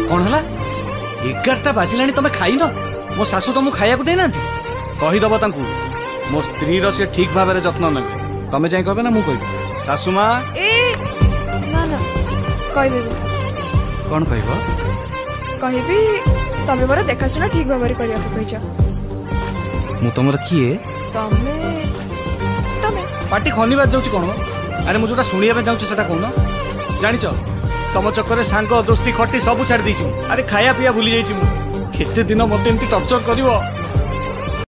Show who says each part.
Speaker 1: कौन है 11टा बाजिलानी तुम खाई न मो शाशु तुमको खाया देना कहीदब तांकू मो स्त्री से ठीक भाव में जत्न ने तमें जाए कह ना मुझे कह शाशु माँ
Speaker 2: ना ना कहदेवी
Speaker 1: कौन कह
Speaker 2: कहबी तमें मोर देखाशुना ठीक भाव में करने
Speaker 1: मु तुम किए
Speaker 2: तमें तमें
Speaker 1: पार्टी खनिबार जाऊँ कौन अरे मुझे शुणा चाहूँ से कौन जाच तुम चक्कर सांग दोस्ती खटी सब छाड़ अरे खाया पीया भूली जाइए केते दिन मत एमती टर्चर कर